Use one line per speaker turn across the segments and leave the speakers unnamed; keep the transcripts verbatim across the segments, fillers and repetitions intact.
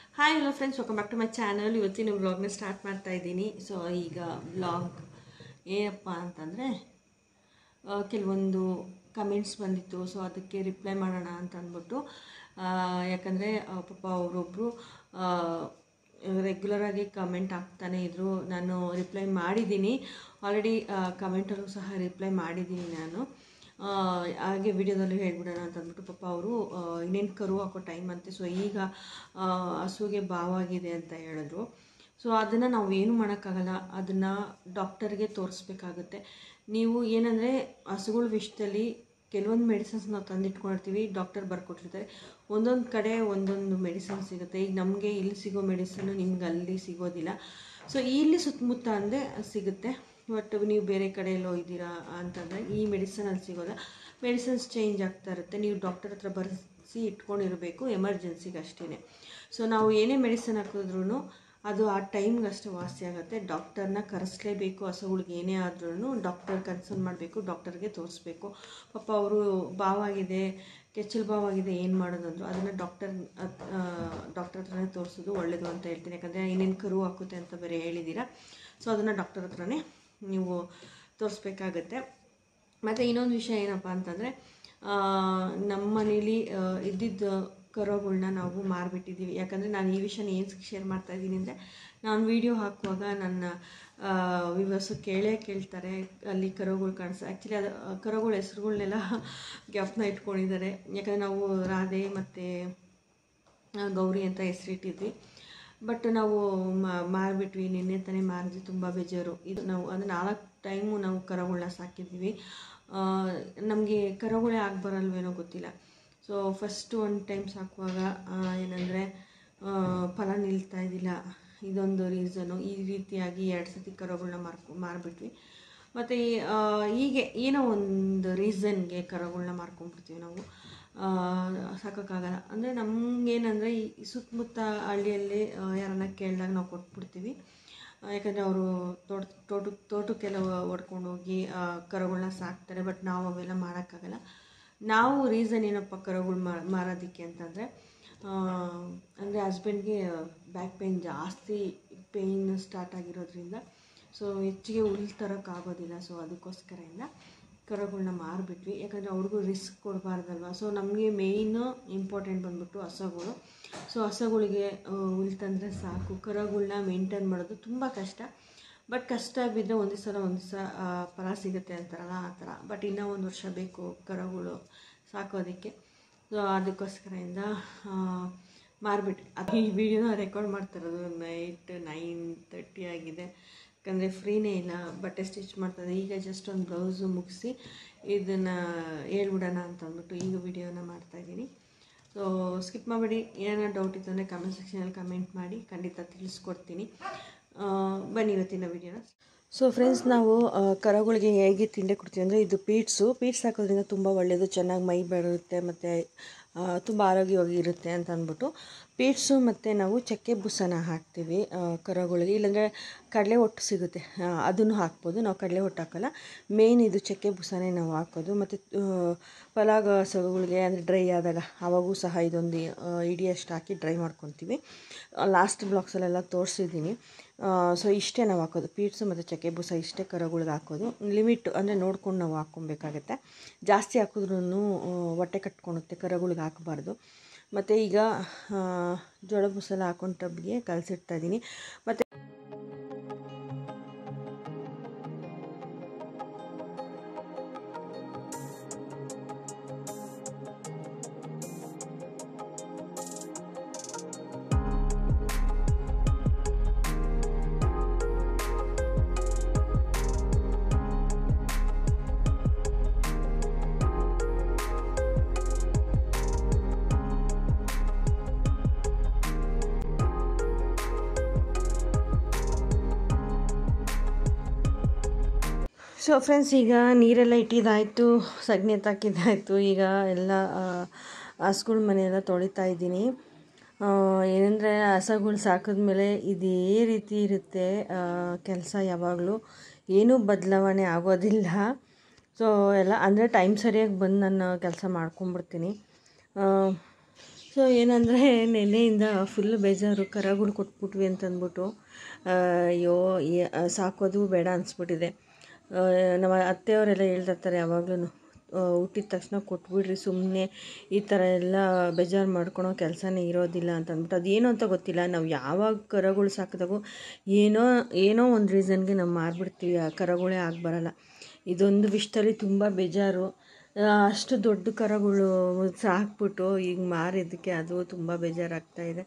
Hi hello friends, welcome back to my channel. ಇವತ್ತಿನ ವ್ಲಾಗ್ನ start ಮಾಡ್ತಾ ಇದ್ದೀನಿ. ಸೊ ಈಗ ವ್ಲಾಗ್ ಏನಪ್ಪ ಅಂತಂದರೆ, ಕೆಲವೊಂದು ಕಮೆಂಟ್ಸ್ ಬಂದಿತ್ತು. ಸೊ ಅದಕ್ಕೆ ರಿಪ್ಲೈ ಮಾಡೋಣ ಅಂತ ಅಂದ್ಬಿಟ್ಟು, ಯಾಕಂದರೆ ಪಾಪ ಅವರೊಬ್ಬರು ರೆಗ್ಯುಲರಾಗಿ ಕಮೆಂಟ್ ಹಾಕ್ತಾನೆ ಇದ್ದರು. ನಾನು ರಿಪ್ಲೈ ಮಾಡಿದ್ದೀನಿ ಆಲ್ರೆಡಿ, ಕಮೆಂಟಲ್ಲೂ ಸಹ ರಿಪ್ಲೈ ಮಾಡಿದ್ದೀನಿ ನಾನು. ಹಾಗೆ ವಿಡಿಯೋದಲ್ಲಿ ಹೇಳ್ಬಿಡೋಣ ಅಂತ ಅಂದ್ಬಿಟ್ಟು, ಪಾಪ ಅವರು ಇನ್ನೇನು ಕರು ಹಾಕೋ ಟೈಮ್ ಅಂತೆ. ಸೊ ಈಗ ಹಸುಗೆ ಬಾವಾಗಿದೆ ಅಂತ ಹೇಳಿದ್ರು. ಸೊ ಅದನ್ನು ನಾವು ಏನು ಮಾಡೋಕ್ಕಾಗಲ್ಲ, ಅದನ್ನು ಡಾಕ್ಟರ್ಗೆ ತೋರಿಸ್ಬೇಕಾಗುತ್ತೆ. ನೀವು ಏನಂದರೆ, ಹಸುಗಳ ವಿಷಯದಲ್ಲಿ ಕೆಲವೊಂದು ಮೆಡಿಸಿನ್ಸ್ ನಾವು ತಂದಿಟ್ಕೊಂಡಿರ್ತೀವಿ, ಡಾಕ್ಟರ್ ಬರ್ಕೊಟ್ಟಿರ್ತಾರೆ. ಒಂದೊಂದು ಕಡೆ ಒಂದೊಂದು ಮೆಡಿಸಿನ್ ಸಿಗುತ್ತೆ. ಈಗ ನಮಗೆ ಇಲ್ಲಿ ಸಿಗೋ ಮೆಡಿಸಿನ್ನು ನಿಮ್ಗೆ ಅಲ್ಲಿ ಸಿಗೋದಿಲ್ಲ. ಸೊ ಇಲ್ಲಿ ಸುತ್ತಮುತ್ತ ಅಂದರೆ ಸಿಗುತ್ತೆ, ಬಟ್ ನೀವು ಬೇರೆ ಕಡೆ ಎಲ್ಲೋ ಇದ್ದೀರಾ ಅಂತಂದರೆ ಈ ಮೆಡಿಸಿನ್ ಅಲ್ಲಿ ಸಿಗೋಲ್ಲ. ಮೆಡಿಸಿನ್ಸ್ ಚೇಂಜ್ ಆಗ್ತಾ ಇರುತ್ತೆ. ನೀವು ಡಾಕ್ಟರ್ ಹತ್ರ ಬರೆಸಿ ಇಟ್ಕೊಂಡಿರಬೇಕು, ಎಮರ್ಜೆನ್ಸಿಗೆ ಅಷ್ಟೇ. ಸೊ ನಾವು ಏನೇ ಮೆಡಿಸಿನ್ ಹಾಕಿದ್ರೂ ಅದು ಆ ಟೈಮ್ಗೆ ಅಷ್ಟು ವಾಸಿ ಆಗುತ್ತೆ. ಡಾಕ್ಟರ್ನ ಕರೆಸಲೇಬೇಕು. ಹಸುಗಳಿಗೆ ಏನೇ ಆದ್ರೂ ಡಾಕ್ಟರ್ ಕನ್ಸಲ್ಟ್ ಮಾಡಬೇಕು, ಡಾಕ್ಟರ್ಗೆ ತೋರಿಸ್ಬೇಕು. ಪಾಪ ಅವರು ಬಾವಾಗಿದೆ, ಕೆಚ್ಚಲು ಬಾವಾಗಿದೆ, ಏನು ಮಾಡೋದಂದ್ರು ಅದನ್ನು ಡಾಕ್ಟರ್ ಡಾಕ್ಟರ್ ಹತ್ರನೇ ತೋರಿಸೋದು ಒಳ್ಳೆಯದು ಅಂತ ಹೇಳ್ತೀನಿ. ಯಾಕಂದರೆ ಇನ್ನೇನು ಕರು ಹಾಕುತ್ತೆ ಅಂತ ಬೇರೆ ಹೇಳಿದ್ದೀರಾ. ಸೊ ಅದನ್ನು ಡಾಕ್ಟರ್ ಹತ್ರನೇ ನೀವು ತೋರಿಸ್ಬೇಕಾಗತ್ತೆ. ಮತ್ತು ಇನ್ನೊಂದು ವಿಷಯ ಏನಪ್ಪ ಅಂತಂದರೆ, ನಮ್ಮ ಮನೇಲಿ ಇದ್ದಿದ್ದ ಕರುಗಳನ್ನ ನಾವು ಮಾರಿಬಿಟ್ಟಿದ್ದೀವಿ. ಯಾಕಂದರೆ ನಾನು ಈ ವಿಷಯನ ಏನು ಶೇರ್ ಮಾಡ್ತಾಯಿದ್ದೀನಿ ಅಂದರೆ, ನಾನು ವೀಡಿಯೋ ಹಾಕುವಾಗ ನನ್ನ ವಿವರ್ಸು ಕೇಳೇ ಕೇಳ್ತಾರೆ, ಅಲ್ಲಿ ಕರುಗಳು ಕಾಣಿಸ್ ಆ್ಯಕ್ಚುಲಿ ಅದು ಕರುಗಳ ಹೆಸ್ರುಗಳ್ನೆಲ್ಲ ಜ್ಞಾಪನ ಇಟ್ಕೊಂಡಿದ್ದಾರೆ. ಯಾಕಂದರೆ ನಾವು ರಾಧೆ ಮತ್ತು ಗೌರಿ ಅಂತ ಹೆಸರಿಟ್ಟಿದ್ವಿ. ಬಟ್ ನಾವು ಮಾರಿಬಿಟ್ವಿ, ನಿನ್ನೆ ತಾನೇ ಮಾರಿದ್ವಿ. ತುಂಬ ಬೇಜಾರು. ಇದು ನಾವು ಅಂದರೆ ನಾಲ್ಕು ಟೈಮು ನಾವು ಕರುಗಳನ್ನ ಸಾಕಿದ್ವಿ. ನಮಗೆ ಕರುಗಳೇ ಆಗಬರಲ್ವೇನೋ ಗೊತ್ತಿಲ್ಲ. ಸೊ ಫಸ್ಟು ಒಂದು ಟೈಮ್ ಸಾಕುವಾಗ ಏನಂದರೆ ಫಲ ನಿಲ್ತಾ ಇದ್ದಿಲ್ಲ, ಇದೊಂದು ರೀಸನು. ಈ ರೀತಿಯಾಗಿ ಎರಡು ಸತಿ ಕರುಗಳನ್ನ ಮಾರ್ಕೊ ಮಾರಿಬಿಟ್ವಿ. ಮತ್ತು ಹೀಗೆ ಏನೋ ಒಂದು ರೀಸನ್ಗೆ ಕರುಗಳನ್ನ ಮಾರ್ಕೊಂಡ್ಬಿಡ್ತೀವಿ ನಾವು, ಸಾಕೋಕ್ಕಾಗಲ್ಲ. ಅಂದರೆ ನಮಗೇನಂದರೆ ಈ ಸುತ್ತಮುತ್ತ ಹಳ್ಳಿಯಲ್ಲಿ ಯಾರನ್ನ ಕೇಳಿದಾಗ ನಾವು ಕೊಟ್ಬಿಡ್ತೀವಿ. ಯಾಕಂದರೆ ಅವರು ತೋಟ ತೋಟಕ್ಕೆ ತೋಟಕ್ಕೆಲ್ಲ ಹೊಡ್ಕೊಂಡೋಗಿ ಕರುಗಳನ್ನ ಸಾಕ್ತಾರೆ. ಬಟ್ ನಾವು ಅವೆಲ್ಲ ಮಾಡೋಕ್ಕಾಗಲ್ಲ. ನಾವು ರೀಸನ್ ಏನಪ್ಪ ಕರುಗಳು ಮಾರೋದಕ್ಕೆ ಅಂತಂದರೆ, ಅಂದರೆ ಹಸ್ಬೆಂಡ್ಗೆ ಬ್ಯಾಕ್ ಪೇಯ್ನ್ ಜಾಸ್ತಿ, ಪೇಯ್ನ್ ಸ್ಟಾರ್ಟ್ ಆಗಿರೋದ್ರಿಂದ ಸೊ ಹೆಚ್ಚಿಗೆ ಹುಲ್ಲು ತರೋಕ್ಕಾಗೋದಿಲ್ಲ. ಸೊ ಅದಕ್ಕೋಸ್ಕರದಿಂದ ಕರುಗಳನ್ನ ಮಾರಿಬಿಟ್ವಿ. ಯಾಕಂದರೆ ಅವ್ರಿಗೂ ರಿಸ್ಕ್ ಕೊಡಬಾರ್ದಲ್ವ. ಸೊ ನಮಗೆ ಮೇಯ್ನು ಇಂಪಾರ್ಟೆಂಟ್ ಬಂದ್ಬಿಟ್ಟು ಹಸುಗಳು. ಸೊ ಹಸುಗಳಿಗೆ ಹುಲ್ಲು ತಂದರೆ ಸಾಕು. ಕರುಗಳನ್ನ ಮೇಂಟೈನ್ ಮಾಡೋದು ತುಂಬ ಕಷ್ಟ. ಬಟ್ ಕಷ್ಟ ಬಿದ್ದರೆ ಒಂದು ದಿವಸ ಒಂದು ದಿವಸ ಫಲ ಸಿಗುತ್ತೆ ಅಂತಾರಲ್ಲ, ಆ ಥರ. ಬಟ್ ಇನ್ನೂ ಒಂದು ವರ್ಷ ಬೇಕು ಕರುಗಳು ಸಾಕೋದಕ್ಕೆ. ಸೊ ಅದಕ್ಕೋಸ್ಕರದಿಂದ ಮಾರಿಬಿಟ್ಟು ಅದು ಈ ವಿಡಿಯೋನ ರೆಕಾರ್ಡ್ ಮಾಡ್ತಿರೋದು ನೈಟ್ ನೈನ್ ತರ್ಟಿ ಆಗಿದೆ. ಯಾಕಂದರೆ ಫ್ರೀನೇ ಇಲ್ಲ, ಬಟ್ಟೆ ಸ್ಟಿಚ್ ಮಾಡ್ತಾಯಿದ್ದೆ. ಈಗ ಜಸ್ಟ್ ಒಂದು ಬ್ಲೌಸು ಮುಗಿಸಿ ಇದನ್ನು ಹೇಳ್ಬಿಡೋಣ ಅಂತ ಅಂದ್ಬಿಟ್ಟು ಈಗ ವಿಡಿಯೋನ ಮಾಡ್ತಾಯಿದ್ದೀನಿ. ಸೊ ಸ್ಕಿಪ್ ಮಾಡಿಬಿಡಿ. ಏನಾರ ಡೌಟ್ ಇತ್ತು ಅಂದರೆ ಕಮೆಂಟ್ ಸೆಕ್ಷನಲ್ಲಿ ಕಮೆಂಟ್ ಮಾಡಿ, ಖಂಡಿತ ತಿಳಿಸ್ಕೊಡ್ತೀನಿ. ಬನ್ನಿ ಇವತ್ತಿನ ವಿಡಿಯೋನ. ಸೊ ಫ್ರೆಂಡ್ಸ್, ನಾವು ಕರುಗಳಿಗೆ ಹೇಗೆ ತಿಂಡಿ ಕೊಡ್ತೀವಿ ಅಂದರೆ, ಇದು ಪೀಟ್ಸು ಪೀಟ್ಸ್ ಹಾಕೋದ್ರಿಂದ ತುಂಬ ಒಳ್ಳೆಯದು, ಚೆನ್ನಾಗಿ ಮೈ ಬರುತ್ತೆ ಮತ್ತು ತುಂಬ ಆರೋಗ್ಯವಾಗಿ ಇರುತ್ತೆ ಅಂತ ಅಂದ್ಬಿಟ್ಟು ಪೀಟ್ಸು ಮತ್ತು ನಾವು ಚಕ್ಕೆ ಬುಸನ ಹಾಕ್ತೀವಿ ಕರುಗಳಿಗೆ. ಇಲ್ಲಾಂದರೆ ಕಡಲೆ ಹೊಟ್ಟು ಸಿಗುತ್ತೆ, ಅದನ್ನು ಹಾಕ್ಬೋದು. ನಾವು ಕಡಲೆ ಹೊಟ್ಟು ಹಾಕೋಲ್ಲ, ಮೇಯ್ನ್ ಇದು ಚಕ್ಕೆ ಬುಸನೇ ನಾವು ಹಾಕೋದು. ಮತ್ತು ಪಲಾವ್ ಹಸುಗಳಿಗೆ ಅಂದರೆ ಡ್ರೈ ಆದಾಗ ಆವಾಗೂ ಸಹ ಇದೊಂದು ಇಡಿಯಷ್ಟು ಹಾಕಿ ಡ್ರೈ ಮಾಡ್ಕೊತೀವಿ. ಲಾಸ್ಟ್ ಬ್ಲಾಗ್ಸಲ್ಲೆಲ್ಲ ತೋರಿಸಿದ್ದೀನಿ. ಸೊ ಇಷ್ಟೇ ನಾವು ಹಾಕೋದು, ಪೀಟ್ಸು ಮತ್ತು ಚಕ್ಕೆ ಬೂಸ ಇಷ್ಟೇ ಕರುಗಳಿಗೆ ಹಾಕೋದು. ಲಿಮಿಟ್ ಅಂದರೆ ನೋಡ್ಕೊಂಡು ನಾವು ಹಾಕ್ಕೊಬೇಕಾಗತ್ತೆ. ಜಾಸ್ತಿ ಹಾಕಿದ್ರೂ ಹೊಟ್ಟೆ ಕಟ್ಕೊಳುತ್ತೆ, ಕರುಗಳಿಗೆ ಹಾಕಬಾರ್ದು. ಮತ್ತು ಈಗ ಜೋಳ ಬೂಸೆಲ್ಲ ಹಾಕೊಂಡು ಟಬ್ಗೆ ಕಲಸಿಡ್ತಾಯಿದ್ದೀನಿ. ಮತ್ತು ಸೊ ಫ್ರೆಂಡ್ಸ್, ಈಗ ನೀರೆಲ್ಲ ಇಟ್ಟಿದ್ದಾಯಿತು, ಸಗಣಿ ಎತ್ತಾಕಿದ್ದಾಯಿತು. ಈಗ ಎಲ್ಲ ಹಸುಗಳ ಮನೆಯೆಲ್ಲ ತೊಳಿತಾ ಇದ್ದೀನಿ. ಏನಂದರೆ ಹಸುಗಳು ಸಾಕಿದ್ಮೇಲೆ ಇದೇ ರೀತಿ ಇರುತ್ತೆ ಕೆಲಸ, ಯಾವಾಗಲೂ ಏನೂ ಬದಲಾವಣೆ ಆಗೋದಿಲ್ಲ. ಸೊ ಎಲ್ಲ ಅಂದರೆ ಟೈಮ್ ಸರಿಯಾಗಿ ಬಂದು ನಾನು ಕೆಲಸ ಮಾಡ್ಕೊಂಬಿಡ್ತೀನಿ. ಸೊ ಸೊ ಏನಂದರೆ ನೆನ್ನೆಯಿಂದ ಫುಲ್ ಬೇಜಾರು, ಕರಗಳು ಕೊಟ್ಬಿಟ್ವಿ ಅಂತಂದ್ಬಿಟ್ಟು ಅಯ್ಯೋ ಸಾಕೋದು ಬೇಡ ಅನಿಸ್ಬಿಟ್ಟಿದೆ. ನಮ್ಮ ಅತ್ತೆಯವರೆಲ್ಲ ಹೇಳ್ತಿರ್ತಾರೆ ಯಾವಾಗ್ಲೂ, ಹುಟ್ಟಿದ ತಕ್ಷಣ ಕೊಟ್ಬಿಡ್ರಿ, ಸುಮ್ಮನೆ ಈ ಥರ ಎಲ್ಲ ಬೇಜಾರು ಮಾಡ್ಕೊಳೋ ಕೆಲಸನೇ ಇರೋದಿಲ್ಲ ಅಂತಂದ್ಬಿಟ್ಟು. ಅದೇನೋ ಅಂತ ಗೊತ್ತಿಲ್ಲ, ನಾವು ಯಾವಾಗ ಕರಗಳು ಸಾಕಿದಾಗೂ ಏನೋ ಏನೋ ಒಂದು ರೀಸನ್ಗೆ ನಾವು ಮಾರಿಬಿಡ್ತೀವಿ, ಆ ಕರಗಳೇ ಆಗಿ ಬರೋಲ್ಲ. ಇದೊಂದು ವಿಷಯದಲ್ಲಿ ತುಂಬ ಬೇಜಾರು. ಅಷ್ಟು ದೊಡ್ಡ ಕರಗಳು ಸಾಕ್ಬಿಟ್ಟು ಈಗ ಮಾರಿದ್ದಕ್ಕೆ ಅದು ತುಂಬ ಬೇಜಾರಾಗ್ತಾಯಿದೆ.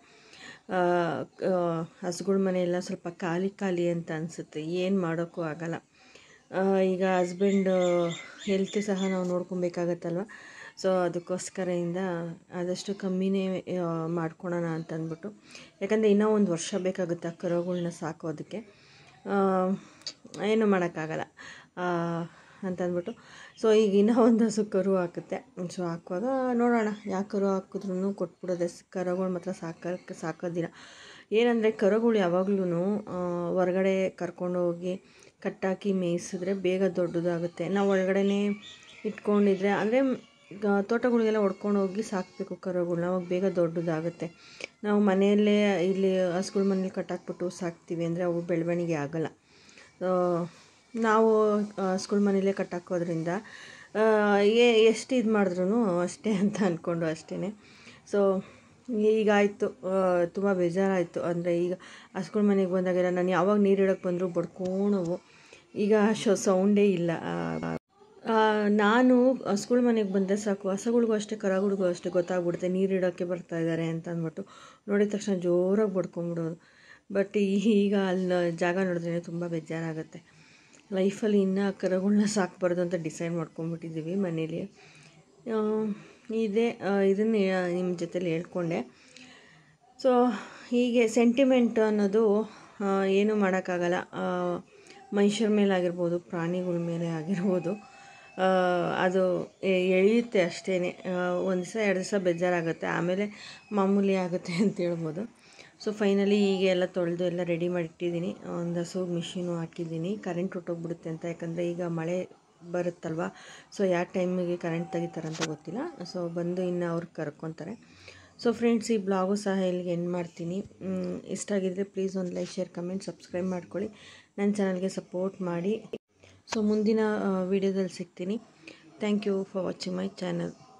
ಹಸುಗಳ ಮನೆಯೆಲ್ಲ ಸ್ವಲ್ಪ ಖಾಲಿ ಖಾಲಿ ಅಂತ ಅನಿಸುತ್ತೆ, ಏನು ಮಾಡೋಕ್ಕೂ ಆಗಲ್ಲ. ಈಗ ಹಸ್ಬೆಂಡ್ ಹೆಲ್ತ್ ಸಹ ನಾವು ನೋಡ್ಕೊಬೇಕಾಗತ್ತಲ್ವ. ಸೊ ಅದಕ್ಕೋಸ್ಕರದಿಂದ ಆದಷ್ಟು ಕಮ್ಮಿನೇ ಮಾಡ್ಕೊಳೋಣ ಅಂತಂದ್ಬಿಟ್ಟು, ಯಾಕಂದರೆ ಇನ್ನೂ ಒಂದು ವರ್ಷ ಬೇಕಾಗುತ್ತೆ ಆ ಕರುಗಳನ್ನ ಸಾಕೋದಕ್ಕೆ, ಏನೂ ಮಾಡೋಕ್ಕಾಗಲ್ಲ ಅಂತಂದ್ಬಿಟ್ಟು. ಸೊ ಈಗ ಇನ್ನೂ ಒಂದು ಹಸು ಕರು ಹಾಕುತ್ತೆ. ಸೊ ಹಾಕುವಾಗ ನೋಡೋಣ, ಯಾವ ಕರು ಹಾಕಿದ್ರೂ ಕೊಟ್ಬಿಡೋದೆ. ಕರುಗಳು ಮಾತ್ರ ಸಾಕೋಕ್ಕೆ ಸಾಕೋದಿಲ್ಲ. ಏನಂದರೆ ಕರುಗಳು ಯಾವಾಗ್ಲೂ ಹೊರಗಡೆ ಕರ್ಕೊಂಡೋಗಿ ಕಟ್ಟಾಕಿ ಮೇಯಿಸಿದ್ರೆ ಬೇಗ ದೊಡ್ಡದಾಗುತ್ತೆ. ನಾವು ಒಳಗಡೆನೇ ಇಟ್ಕೊಂಡಿದ್ರೆ, ಅಂದರೆ ತೋಟಗಳಿಗೆಲ್ಲ ಹೊಡ್ಕೊಂಡು ಹೋಗಿ ಸಾಕಬೇಕು ಕರುಗಳನ್ನ, ಅವಾಗ ಬೇಗ ದೊಡ್ಡದಾಗುತ್ತೆ. ನಾವು ಮನೆಯಲ್ಲೇ ಇಲ್ಲಿ ಹಸುಗಳ ಮನೇಲಿ ಕಟ್ಟಾಕ್ಬಿಟ್ಟು ಸಾಕ್ತೀವಿ ಅಂದರೆ ಅವು ಬೆಳವಣಿಗೆ ಆಗೋಲ್ಲ. ನಾವು ಹಸುಗಳ ಮನೇಲೇ ಕಟ್ಟಾಕೋದ್ರಿಂದ ಎಷ್ಟು ಇದು ಮಾಡಿದ್ರೂ ಅಷ್ಟೇ ಅಂತ ಅಂದ್ಕೊಂಡು ಅಷ್ಟೇ. ಸೊ ಈಗಾಯಿತು, ತುಂಬ ಬೇಜಾರಾಯಿತು. ಅಂದರೆ ಈಗ ಹಸುಗಳ ಮನೆಗೆ ಬಂದಾಗೆಲ್ಲ ನಾನು ಯಾವಾಗ ನೀರು ಇಡೋಕ್ಕೆ ಬಂದರೂ ಬಡ್ಕೋಣವು, ಈಗ ಶೋ ಸೌಂಡೇ ಇಲ್ಲ. ನಾನು ಹಸುಗಳ ಮನೆಗೆ ಬಂದರೆ ಸಾಕು, ಹಸುಗಳಿಗೂ ಅಷ್ಟೇ ಕರುಗಳಿಗೂ ಅಷ್ಟೇ ಗೊತ್ತಾಗ್ಬಿಡುತ್ತೆ ನೀರು ಇಡೋಕ್ಕೆ ಬರ್ತಾಯಿದ್ದಾರೆ ಅಂತ ಅಂದ್ಬಿಟ್ಟು. ನೋಡಿದ ತಕ್ಷಣ ಜೋರಾಗಿ ಬಡ್ಕೊಂಬಿಡೋದು. ಬಟ್ ಈಗ ಅಲ್ಲಿ ಜಾಗ ನೋಡಿದ್ರೆ ತುಂಬ ಬೇಜಾರಾಗುತ್ತೆ. ಲೈಫಲ್ಲಿ ಇನ್ನೂ ಕರುಗಳನ್ನ ಸಾಕಬಾರ್ದು ಅಂತ ಡಿಸೈಡ್ ಮಾಡ್ಕೊಂಬಿಟ್ಟಿದ್ದೀವಿ ಮನೇಲಿ. ಇದೇ ಇದನ್ನು ನಿಮ್ಮ ಜೊತೆಲಿ ಹೇಳ್ಕೊಂಡೆ. ಸೊ ಹೀಗೆ ಸೆಂಟಿಮೆಂಟ್ ಅನ್ನೋದು ಏನೂ ಮಾಡೋಕ್ಕಾಗಲ್ಲ. ಮನುಷ್ಯರ ಮೇಲಾಗಿರ್ಬೋದು, ಪ್ರಾಣಿಗಳ ಮೇಲೆ ಆಗಿರ್ಬೋದು, ಅದು ಎಳೆಯುತ್ತೆ ಅಷ್ಟೇ. ಒಂದು ದಿವಸ ಎರಡು ದಿವಸ ಬೇಜಾರಾಗುತ್ತೆ, ಆಮೇಲೆ ಮಾಮೂಲಿ ಆಗುತ್ತೆ ಅಂತ ಹೇಳ್ಬೋದು. ಸೊ ಫೈನಲಿ ಹೀಗೆ ಎಲ್ಲ ತೊಳೆದು ಎಲ್ಲ ರೆಡಿ ಮಾಡಿಟ್ಟಿದ್ದೀನಿ. ಒಂದು ಹಸು ಮಿಷಿನು ಹಾಕಿದ್ದೀನಿ, ಕರೆಂಟ್ ಹೊಟ್ಟೋಗ್ಬಿಡುತ್ತೆ ಅಂತ. ಯಾಕಂದರೆ ಈಗ ಮಳೆ ಬರುತ್ತಲ್ವ, ಸೊ ಯಾವ ಟೈಮಿಗೆ ಕರೆಂಟ್ ತೆಗಿತಾರಂತ ಗೊತ್ತಿಲ್ಲ. ಸೊ ಬಂದು ಇನ್ನು ಅವ್ರು ಕರ್ಕೊತಾರೆ. ಸೊ ಫ್ರೆಂಡ್ಸ್, ಈ ಬ್ಲಾಗು ಸಹ ಇಲ್ಲಿಗೆ ಎಂಡ್ ಮಾಡ್ತೀನಿ. ಇಷ್ಟ ಆಗಿದ್ದರೆ ಪ್ಲೀಸ್ ಒಂದು ಲೈಕ್, ಶೇರ್, ಕಮೆಂಟ್, ಸಬ್ಸ್ಕ್ರೈಬ್ ಮಾಡ್ಕೊಳ್ಳಿ. ನನ್ನ ಚಾನಲ್ಗೆ ಸಪೋರ್ಟ್ ಮಾಡಿ. ಸೊ ಮುಂದಿನ ವೀಡಿಯೋದಲ್ಲಿ ಸಿಗ್ತೀನಿ. Thank you for watching my channel.